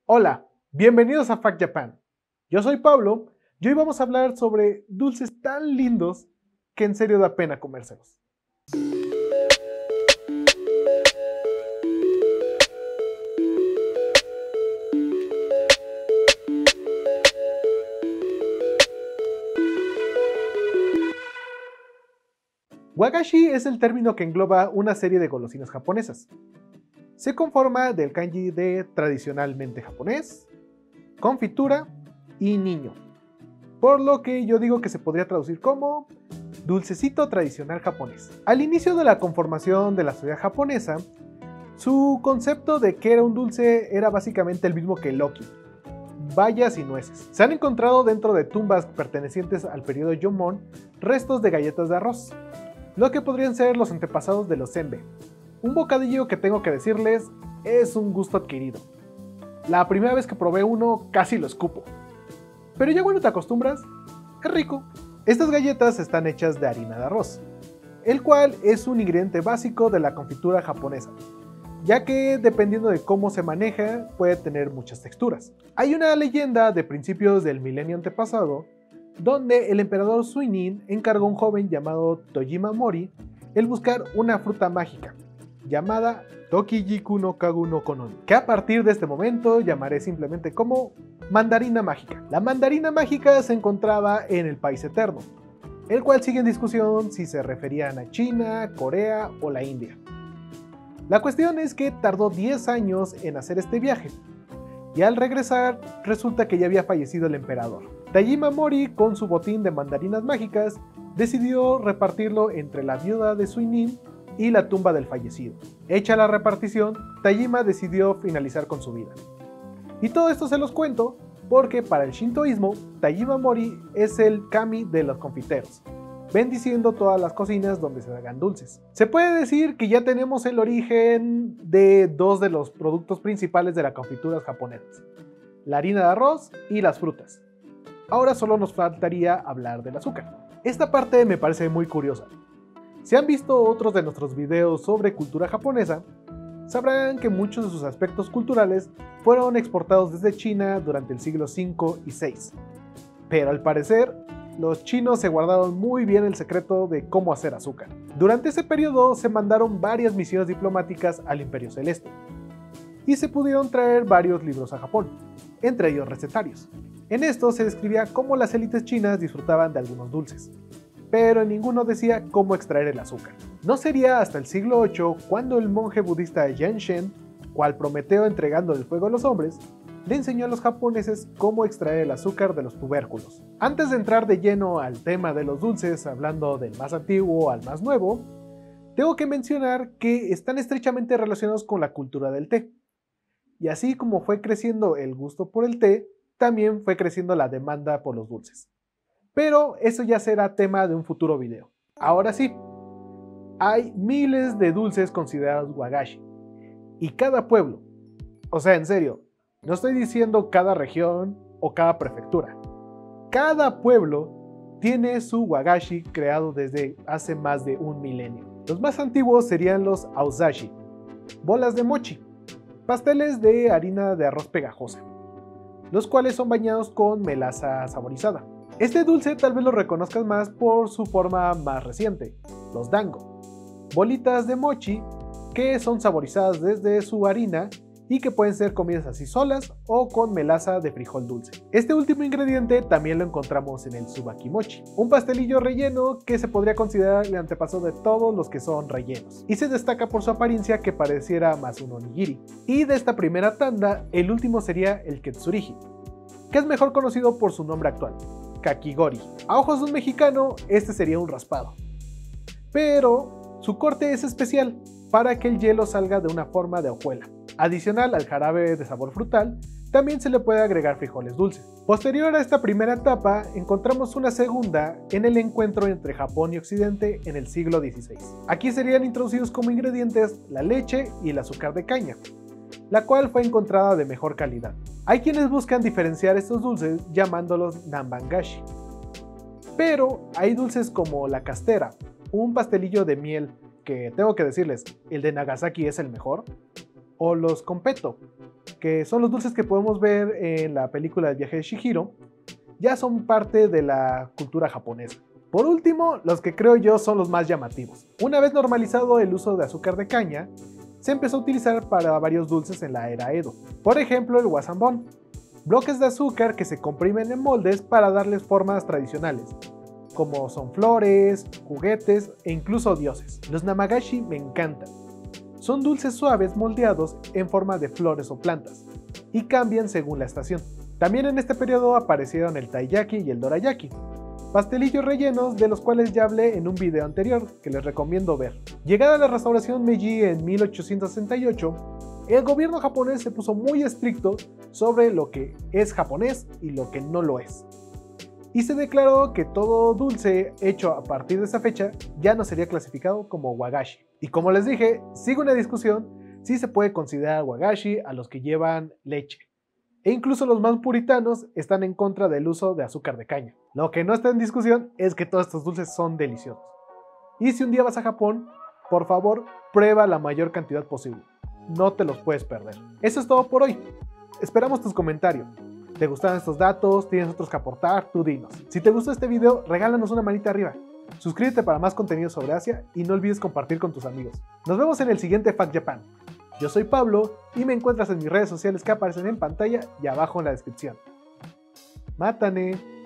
Hola, bienvenidos a Fact Japan. Yo soy Pablo y hoy vamos a hablar sobre dulces tan lindos que en serio da pena comérselos. Wagashi es el término que engloba una serie de golosinas japonesas. Se conforma del kanji de tradicionalmente japonés, confitura y niño, por lo que yo digo que se podría traducir como dulcecito tradicional japonés. Al inicio de la conformación de la sociedad japonesa, su concepto de que era un dulce era básicamente el mismo que el Loki: bayas y nueces. Se han encontrado dentro de tumbas pertenecientes al periodo Jomon restos de galletas de arroz, lo que podrían ser los antepasados de los senbei. Un bocadillo que tengo que decirles es un gusto adquirido. La primera vez que probé uno casi lo escupo. Pero ya cuando te acostumbras, es rico. Estas galletas están hechas de harina de arroz, el cual es un ingrediente básico de la confitura japonesa, ya que dependiendo de cómo se maneja puede tener muchas texturas. Hay una leyenda de principios del milenio antepasado donde el emperador Suinin encargó a un joven llamado Tojima Mori el buscar una fruta mágica llamada Tokijiku no Kagu no Konon, que a partir de este momento llamaré simplemente como mandarina mágica. La mandarina mágica se encontraba en el país eterno, el cual sigue en discusión si se referían a China, Corea o la India. La cuestión es que tardó 10 años en hacer este viaje, y al regresar resulta que ya había fallecido el emperador. Tojima Mori, con su botín de mandarinas mágicas, decidió repartirlo entre la viuda de Suinin y la tumba del fallecido. Hecha la repartición, Tojima decidió finalizar con su vida. Y todo esto se los cuento porque para el shintoísmo, Tojima Mori es el kami de los confiteros, bendiciendo todas las cocinas donde se hagan dulces. Se puede decir que ya tenemos el origen de dos de los productos principales de las confituras japonesas: la harina de arroz y las frutas. Ahora solo nos faltaría hablar del azúcar. Esta parte me parece muy curiosa. Si han visto otros de nuestros videos sobre cultura japonesa, sabrán que muchos de sus aspectos culturales fueron exportados desde China durante el siglo V y VI. Pero al parecer, los chinos se guardaron muy bien el secreto de cómo hacer azúcar. Durante ese periodo se mandaron varias misiones diplomáticas al Imperio Celeste, y se pudieron traer varios libros a Japón, entre ellos recetarios. En estos se describía cómo las élites chinas disfrutaban de algunos dulces, pero en ninguno decía cómo extraer el azúcar. No sería hasta el siglo VIII cuando el monje budista Yan Shen, cual Prometeo entregando el fuego a los hombres, le enseñó a los japoneses cómo extraer el azúcar de los tubérculos. Antes de entrar de lleno al tema de los dulces, hablando del más antiguo al más nuevo, tengo que mencionar que están estrechamente relacionados con la cultura del té. Y así como fue creciendo el gusto por el té, también fue creciendo la demanda por los dulces. Pero eso ya será tema de un futuro video. Ahora sí, hay miles de dulces considerados wagashi, y cada pueblo, o sea, en serio, no estoy diciendo cada región o cada prefectura, cada pueblo tiene su wagashi creado desde hace más de un milenio. Los más antiguos serían los aozashi, bolas de mochi, pasteles de harina de arroz pegajosa, los cuales son bañados con melaza saborizada. Este dulce tal vez lo reconozcas más por su forma más reciente, los dango, bolitas de mochi que son saborizadas desde su harina y que pueden ser comidas así solas o con melaza de frijol dulce. Este último ingrediente también lo encontramos en el tsubaki mochi, un pastelillo relleno que se podría considerar el antepasado de todos los que son rellenos, y se destaca por su apariencia que pareciera más un onigiri. Y de esta primera tanda, el último sería el ketsuriji, que es mejor conocido por su nombre actual, kakigori. A ojos de un mexicano, este sería un raspado, pero su corte es especial para que el hielo salga de una forma de hojuela. Adicional al jarabe de sabor frutal, también se le puede agregar frijoles dulces. Posterior a esta primera etapa, encontramos una segunda en el encuentro entre Japón y Occidente en el siglo XVI. Aquí serían introducidos como ingredientes la leche y el azúcar de caña, la cual fue encontrada de mejor calidad. Hay quienes buscan diferenciar estos dulces llamándolos nambangashi, pero hay dulces como la castera, un pastelillo de miel que tengo que decirles, el de Nagasaki es el mejor, o los completo, que son los dulces que podemos ver en la película del viaje de Chihiro, ya son parte de la cultura japonesa. Por último, los que creo yo son los más llamativos. Una vez normalizado el uso de azúcar de caña, se empezó a utilizar para varios dulces en la era Edo. Por ejemplo, el wasabon, bloques de azúcar que se comprimen en moldes para darles formas tradicionales, como son flores, juguetes e incluso dioses. Los namagashi me encantan. Son dulces suaves moldeados en forma de flores o plantas, y cambian según la estación. También en este periodo aparecieron el taiyaki y el dorayaki, pastelillos rellenos de los cuales ya hablé en un video anterior que les recomiendo ver. Llegada la restauración Meiji en 1868, el gobierno japonés se puso muy estricto sobre lo que es japonés y lo que no lo es. Y se declaró que todo dulce hecho a partir de esa fecha ya no sería clasificado como wagashi. Y como les dije, sigue una discusión si se puede considerar wagashi a los que llevan leche. E incluso los más puritanos están en contra del uso de azúcar de caña. Lo que no está en discusión es que todos estos dulces son deliciosos. Y si un día vas a Japón, por favor, prueba la mayor cantidad posible. No te los puedes perder. Eso es todo por hoy. Esperamos tus comentarios. ¿Te gustaron estos datos? ¿Tienes otros que aportar? Tú dinos. Si te gustó este video, regálanos una manita arriba. Suscríbete para más contenido sobre Asia y no olvides compartir con tus amigos. Nos vemos en el siguiente Fact Japan. Yo soy Pablo y me encuentras en mis redes sociales que aparecen en pantalla y abajo en la descripción. ¡Mátane!